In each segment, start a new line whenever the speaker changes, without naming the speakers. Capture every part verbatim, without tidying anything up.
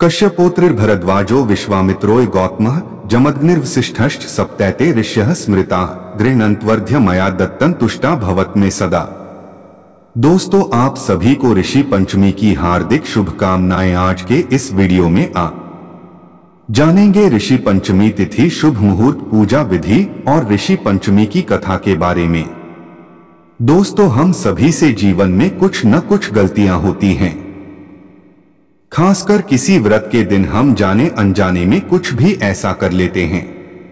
कश्यपोत्रिर्भरद्वाजो विश्वामित्रोय गौतमः जमदग्निर्वसिष्ठश्च सप्तैते ऋष्यः स्मृताः गृह्णन्त्वर्ध्य मया दत्तं तुष्टा भवत में सदा। दोस्तों, आप सभी को ऋषि पंचमी की हार्दिक शुभकामनाएं। आज के इस वीडियो में आप जानेंगे ऋषि पंचमी तिथि, शुभ मुहूर्त, पूजा विधि और ऋषि पंचमी की कथा के बारे में। दोस्तों, हम सभी से जीवन में कुछ न कुछ गलतियां होती हैं। खासकर किसी व्रत के दिन हम जाने अनजाने में कुछ भी ऐसा कर लेते हैं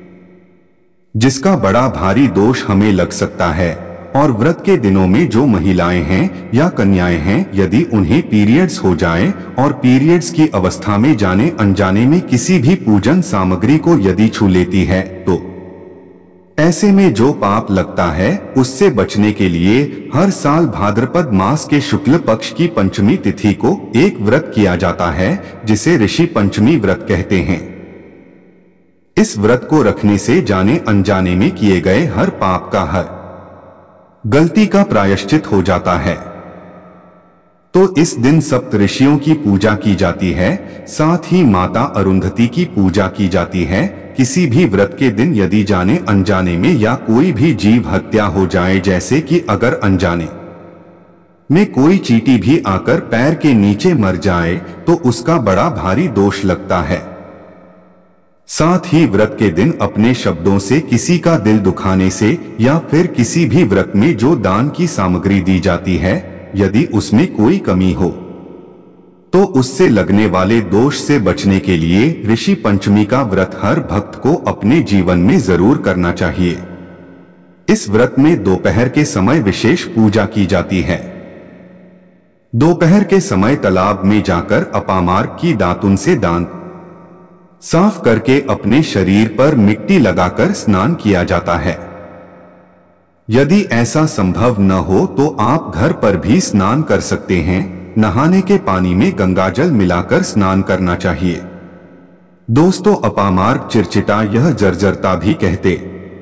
जिसका बड़ा भारी दोष हमें लग सकता है। और व्रत के दिनों में जो महिलाएं हैं या कन्याएं हैं, यदि उन्हें पीरियड्स हो जाए और पीरियड्स की अवस्था में जाने अनजाने में किसी भी पूजन सामग्री को यदि छू लेती है, तो ऐसे में जो पाप लगता है उससे बचने के लिए हर साल भाद्रपद मास के शुक्ल पक्ष की पंचमी तिथि को एक व्रत किया जाता है जिसे ऋषि पंचमी व्रत कहते हैं। इस व्रत को रखने से जाने अनजाने में किए गए हर पाप का, हर गलती का प्रायश्चित हो जाता है। तो इस दिन सप्त ऋषियों की पूजा की जाती है, साथ ही माता अरुंधति की पूजा की जाती है। किसी भी व्रत के दिन यदि जाने अनजाने में या कोई भी जीव हत्या हो जाए, जैसे कि अगर अनजाने में कोई चींटी भी आकर पैर के नीचे मर जाए, तो उसका बड़ा भारी दोष लगता है। साथ ही व्रत के दिन अपने शब्दों से किसी का दिल दुखाने से या फिर किसी भी व्रत में जो दान की सामग्री दी जाती है, यदि उसमें कोई कमी हो तो उससे लगने वाले दोष से बचने के लिए ऋषि पंचमी का व्रत हर भक्त को अपने जीवन में जरूर करना चाहिए। इस व्रत में दोपहर के समय विशेष पूजा की जाती है। दोपहर के समय तालाब में जाकर अपामार्ग की दातुन से दांत साफ करके अपने शरीर पर मिट्टी लगाकर स्नान किया जाता है। यदि ऐसा संभव न हो तो आप घर पर भी स्नान कर सकते हैं। नहाने के पानी में गंगाजल मिलाकर स्नान करना चाहिए। दोस्तों, अपामार्ग चिरचिटा यह जर्जरता भी कहते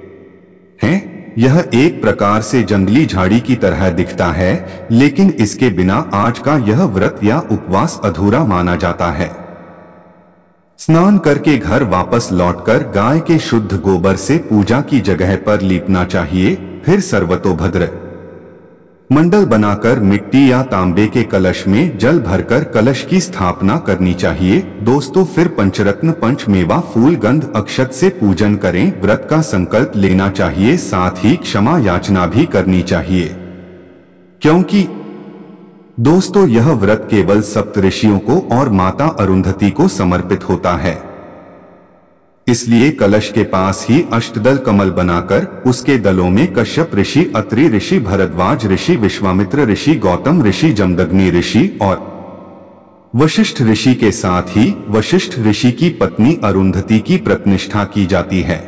हैं। यह एक प्रकार से जंगली झाड़ी की तरह दिखता है, लेकिन इसके बिना आज का यह व्रत या उपवास अधूरा माना जाता है। स्नान करके घर वापस लौटकर गाय के शुद्ध गोबर से पूजा की जगह पर लीपना चाहिए। फिर सर्वतोभद्र मंडल बनाकर मिट्टी या तांबे के कलश में जल भरकर कलश की स्थापना करनी चाहिए। दोस्तों, फिर पंचरत्न, पंचमेवा, फूल, गंध, अक्षत से पूजन करें। व्रत का संकल्प लेना चाहिए, साथ ही क्षमा याचना भी करनी चाहिए, क्योंकि दोस्तों यह व्रत केवल सप्त ऋषियों को और माता अरुंधति को समर्पित होता है। इसलिए कलश के पास ही अष्टदल कमल बनाकर उसके दलों में कश्यप ऋषि, अत्रि ऋषि, भरद्वाज ऋषि, विश्वामित्र ऋषि, गौतम ऋषि, जमदग्नि ऋषि और वशिष्ठ ऋषि के साथ ही वशिष्ठ ऋषि की पत्नी अरुंधति की प्रतिष्ठा की जाती है।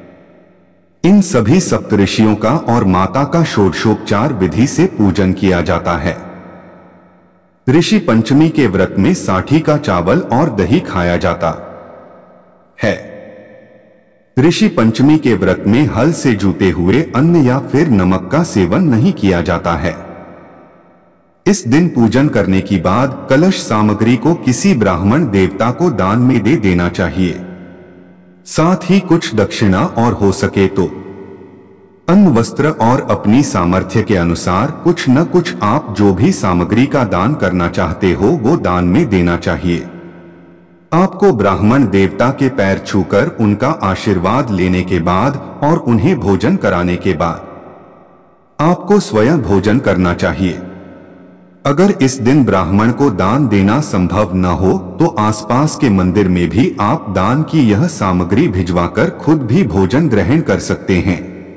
इन सभी सप्त ऋषियों का और माता का षोडशोपचार विधि से पूजन किया जाता है। ऋषि पंचमी के व्रत में साठी का चावल और दही खाया जाता है। ऋषि पंचमी के व्रत में हल से जूते हुए अन्न या फिर नमक का सेवन नहीं किया जाता है। इस दिन पूजन करने के बाद कलश सामग्री को किसी ब्राह्मण देवता को दान में दे देना चाहिए। साथ ही कुछ दक्षिणा और हो सके तो अन्न, वस्त्र और अपनी सामर्थ्य के अनुसार कुछ न कुछ आप जो भी सामग्री का दान करना चाहते हो वो दान में देना चाहिए। आपको ब्राह्मण देवता के पैर छूकर उनका आशीर्वाद लेने के बाद और उन्हें भोजन कराने के बाद आपको स्वयं भोजन करना चाहिए। अगर इस दिन ब्राह्मण को दान देना संभव न हो तो आसपास के मंदिर में भी आप दान की यह सामग्री भिजवाकर खुद भी भोजन ग्रहण कर सकते हैं।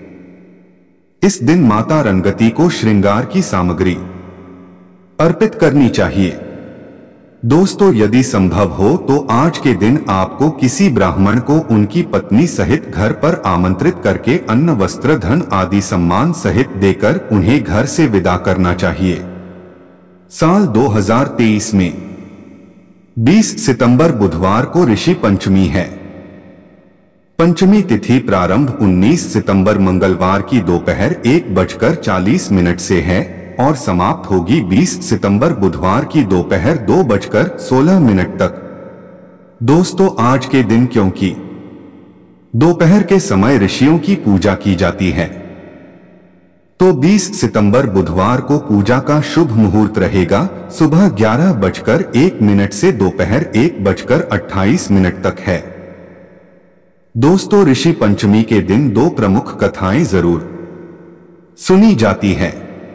इस दिन माता रंगती को श्रृंगार की सामग्री अर्पित करनी चाहिए। दोस्तों, यदि संभव हो तो आज के दिन आपको किसी ब्राह्मण को उनकी पत्नी सहित घर पर आमंत्रित करके अन्न, वस्त्र, धन आदि सम्मान सहित देकर उन्हें घर से विदा करना चाहिए। साल दो हज़ार तेईस में बीस सितंबर बुधवार को ऋषि पंचमी है। पंचमी तिथि प्रारंभ उन्नीस सितंबर मंगलवार की दोपहर एक बजकर चालीस मिनट से है और समाप्त होगी बीस सितंबर बुधवार की दोपहर दो बजकर सोलह मिनट तक। दोस्तों, आज के दिन क्योंकि दोपहर के समय ऋषियों की पूजा की जाती है, तो बीस सितंबर बुधवार को पूजा का शुभ मुहूर्त रहेगा। सुबह ग्यारह बजकर एक मिनट से दोपहर एक बजकर अट्ठाईस मिनट तक है। दोस्तों, ऋषि पंचमी के दिन दो प्रमुख कथाएं जरूर सुनी जाती है,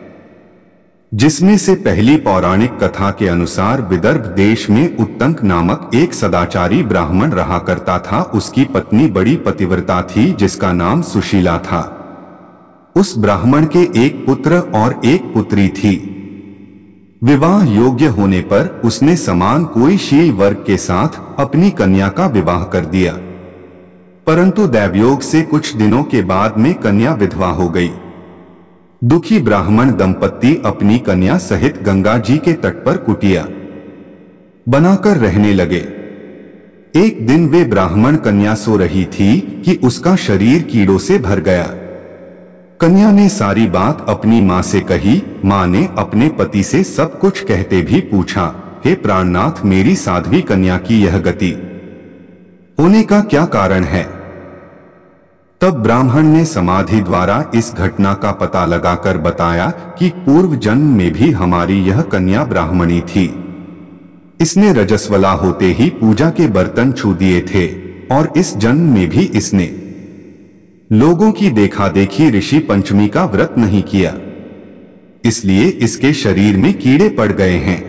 जिसमें से पहली पौराणिक कथा के अनुसार विदर्भ देश में उत्तंक नामक एक सदाचारी ब्राह्मण रहा करता था। उसकी पत्नी बड़ी पतिव्रता थी, जिसका नाम सुशीला था। उस ब्राह्मण के एक पुत्र और एक पुत्री थी। विवाह योग्य होने पर उसने समान कोई शील वर्ग के साथ अपनी कन्या का विवाह कर दिया, परंतु दैवयोग से कुछ दिनों के बाद में कन्या विधवा हो गई। दुखी ब्राह्मण दंपत्ति अपनी कन्या सहित गंगा जी के तट पर कुटिया बनाकर रहने लगे। एक दिन वे ब्राह्मण कन्या सो रही थी कि उसका शरीर कीड़ों से भर गया। कन्या ने सारी बात अपनी मां से कही। मां ने अपने पति से सब कुछ कहते भी पूछा, हे प्राणनाथ, मेरी साध्वी कन्या की यह गति होने का क्या कारण है? तब ब्राह्मण ने समाधि द्वारा इस घटना का पता लगाकर बताया कि पूर्व जन्म में भी हमारी यह कन्या ब्राह्मणी थी। इसने रजस्वला होते ही पूजा के बर्तन छू दिए थे और इस जन्म में भी इसने लोगों की देखा देखी ऋषि पंचमी का व्रत नहीं किया, इसलिए इसके शरीर में कीड़े पड़ गए हैं।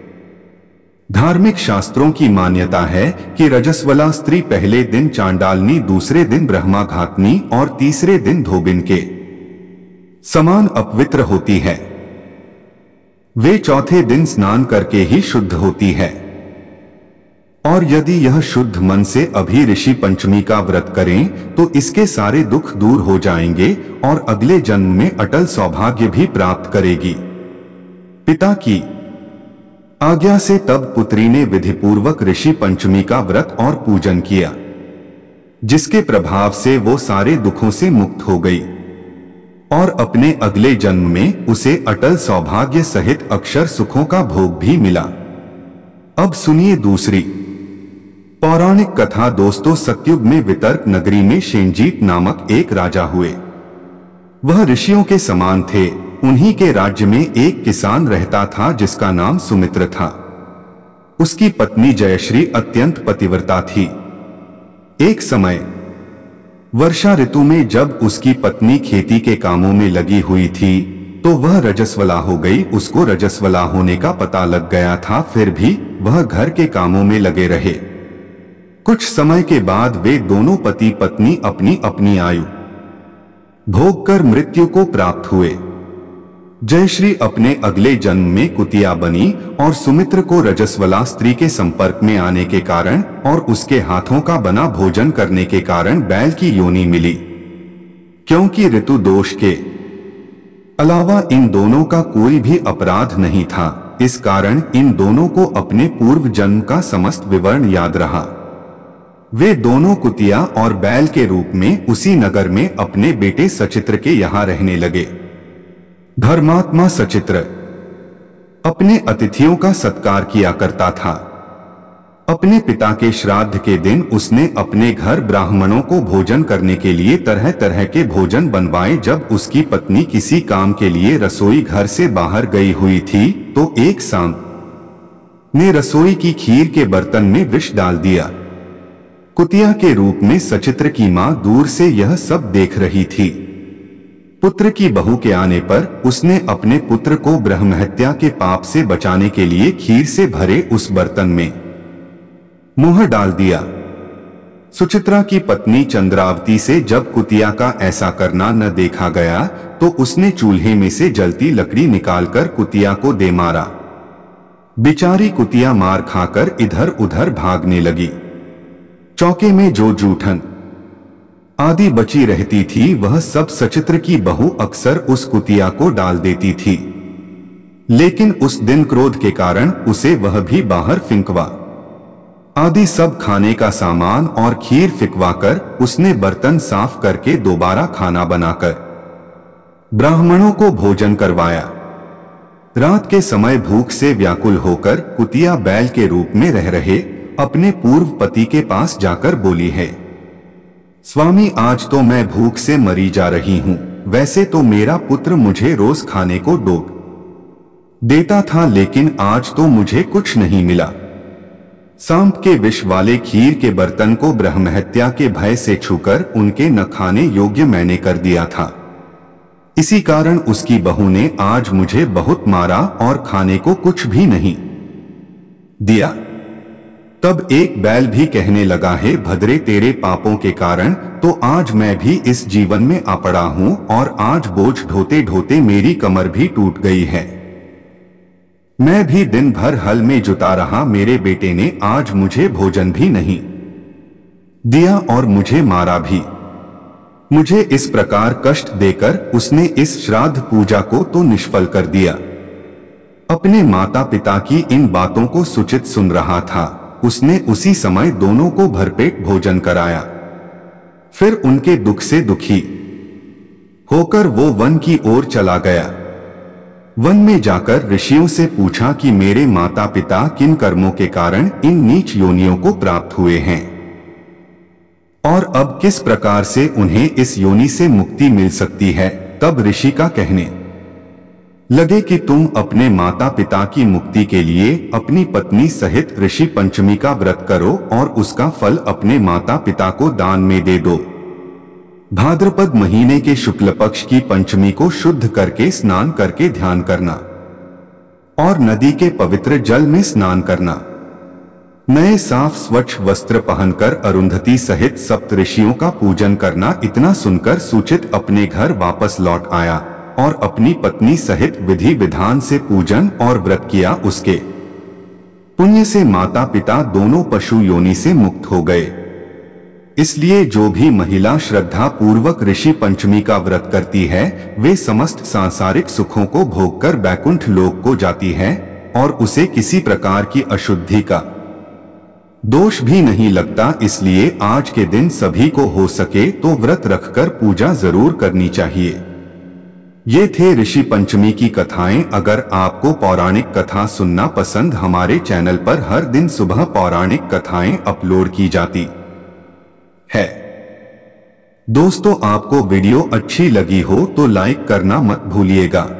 धार्मिक शास्त्रों की मान्यता है कि रजस्वला स्त्री पहले दिन चांडालनी, दूसरे दिन ब्रह्माघातनी और तीसरे दिन धोबिन के समान अपवित्र होती है। वे चौथे दिन स्नान करके ही शुद्ध होती है, और यदि यह शुद्ध मन से अभी ऋषि पंचमी का व्रत करें तो इसके सारे दुख दूर हो जाएंगे और अगले जन्म में अटल सौभाग्य भी प्राप्त करेगी। पिता की आज्ञा से तब पुत्री ने विधिपूर्वक ऋषि पंचमी का व्रत और पूजन किया, जिसके प्रभाव से वो सारे दुखों से मुक्त हो गई और अपने अगले जन्म में उसे अटल सौभाग्य सहित अक्षर सुखों का भोग भी मिला। अब सुनिए दूसरी पौराणिक कथा। दोस्तों, सतयुग में वितर्क नगरी में शेनजीत नामक एक राजा हुए। वह ऋषियों के समान थे। उन्हीं के राज्य में एक किसान रहता था जिसका नाम सुमित्र था। उसकी पत्नी जयश्री अत्यंत पतिव्रता थी। एक समय वर्षा ऋतु में जब उसकी पत्नी खेती के कामों में लगी हुई थी तो वह रजस्वला हो गई। उसको रजस्वला होने का पता लग गया था, फिर भी वह घर के कामों में लगे रहे। कुछ समय के बाद वे दोनों पति पत्नी अपनी अपनी आयु भोग कर मृत्यु को प्राप्त हुए। जयश्री अपने अगले जन्म में कुतिया बनी और सुमित्र को रजस्वला स्त्री के संपर्क में आने के कारण और उसके हाथों का बना भोजन करने के कारण बैल की योनि मिली। क्योंकि ऋतु दोष के अलावा इन दोनों का कोई भी अपराध नहीं था, इस कारण इन दोनों को अपने पूर्व जन्म का समस्त विवरण याद रहा। वे दोनों कुतिया और बैल के रूप में उसी नगर में अपने बेटे सचित्र के यहाँ रहने लगे। धर्मात्मा सचित्र अपने अतिथियों का सत्कार किया करता था। अपने पिता के श्राद्ध के दिन उसने अपने घर ब्राह्मणों को भोजन करने के लिए तरह तरह के भोजन बनवाए। जब उसकी पत्नी किसी काम के लिए रसोई घर से बाहर गई हुई थी तो एक सांप ने रसोई की खीर के बर्तन में विष डाल दिया। कुतिया के रूप में सचित्र की मां दूर से यह सब देख रही थी। पुत्र की बहू के आने पर उसने अपने पुत्र को ब्रह्महत्या के पाप से बचाने के लिए खीर से भरे उस बर्तन में मुंह डाल दिया। सुचित्रा की पत्नी चंद्रावती से जब कुतिया का ऐसा करना न देखा गया तो उसने चूल्हे में से जलती लकड़ी निकालकर कुतिया को दे मारा। बेचारी कुतिया मार खाकर इधर उधर भागने लगी। चौके में जो जूठन आदि बची रहती थी वह सब सचित्र की बहू अक्सर उस कुतिया को डाल देती थी, लेकिन उस दिन क्रोध के कारण उसे वह भी बाहर फिंकवा आदि सब खाने का सामान और खीर फिकवाकर उसने बर्तन साफ करके दोबारा खाना बनाकर ब्राह्मणों को भोजन करवाया। रात के समय भूख से व्याकुल होकर कुतिया बैल के रूप में रह रहे अपने पूर्व पति के पास जाकर बोली है, स्वामी आज तो मैं भूख से मरी जा रही हूँ। वैसे तो मेरा पुत्र मुझे रोज खाने को डोब देता था, लेकिन आज तो मुझे कुछ नहीं मिला। सांप के विष वाले खीर के बर्तन को ब्रह्महत्या के भय से छूकर उनके न खाने योग्य मैंने कर दिया था। इसी कारण उसकी बहू ने आज मुझे बहुत मारा और खाने को कुछ भी नहीं दिया। तब एक बैल भी कहने लगा, है भद्रे तेरे पापों के कारण तो आज मैं भी इस जीवन में आ पड़ा हूं और आज बोझ ढोते ढोते मेरी कमर भी टूट गई है। मैं भी दिन भर हल में जुटा रहा, मेरे बेटे ने आज मुझे भोजन भी नहीं दिया और मुझे मारा भी। मुझे इस प्रकार कष्ट देकर उसने इस श्राद्ध पूजा को तो निष्फल कर दिया। अपने माता पिता की इन बातों को सुचित सुन रहा था। उसने उसी समय दोनों को भरपेट भोजन कराया। फिर उनके दुख से दुखी होकर वो वन की ओर चला गया। वन में जाकर ऋषियों से पूछा कि मेरे माता पिता किन कर्मों के कारण इन नीच योनियों को प्राप्त हुए हैं और अब किस प्रकार से उन्हें इस योनि से मुक्ति मिल सकती है। तब ऋषि का कहने लगे कि तुम अपने माता पिता की मुक्ति के लिए अपनी पत्नी सहित ऋषि पंचमी का व्रत करो और उसका फल अपने माता पिता को दान में दे दो। भाद्रपद महीने के शुक्ल पक्ष की पंचमी को शुद्ध करके स्नान करके ध्यान करना और नदी के पवित्र जल में स्नान करना। नए साफ स्वच्छ वस्त्र पहनकर अरुंधति सहित सप्त ऋषियों का पूजन करना। इतना सुनकर सूचित अपने घर वापस लौट आया और अपनी पत्नी सहित विधि विधान से पूजन और व्रत किया। उसके पुण्य से माता पिता दोनों पशु योनि से मुक्त हो गए। इसलिए जो भी महिला श्रद्धा पूर्वक ऋषि पंचमी का व्रत करती है वे समस्त सांसारिक सुखों को भोगकर बैकुंठ लोक को जाती है और उसे किसी प्रकार की अशुद्धि का दोष भी नहीं लगता। इसलिए आज के दिन सभी को हो सके तो व्रत रखकर पूजा जरूर करनी चाहिए। ये थे ऋषि पंचमी की कथाएं। अगर आपको पौराणिक कथा सुनना पसंद, हमारे चैनल पर हर दिन सुबह पौराणिक कथाएं अपलोड की जाती है। दोस्तों, आपको वीडियो अच्छी लगी हो तो लाइक करना मत भूलिएगा।